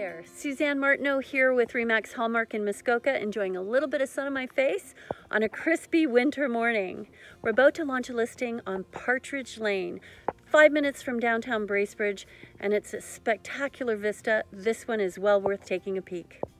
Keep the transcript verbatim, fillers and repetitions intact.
there, Suzanne Martineau here with Remax Hallmark in Muskoka, enjoying a little bit of sun on my face on a crispy winter morning. We're about to launch a listing on Partridge Lane, five minutes from downtown Bracebridge, and it's a spectacular vista. This one is well worth taking a peek.